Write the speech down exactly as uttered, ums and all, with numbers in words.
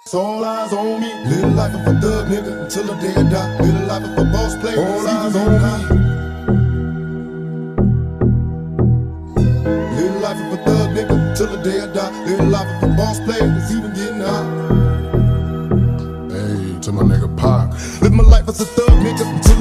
All eyes on me, little life of a thug nigga until the day I die. Little life of a boss player, all eyes on me. Little life of a thug nigga until the day I die. Little life of a boss player that's even getting high. Hey, to my nigga Pac, live my life as a thug nigga until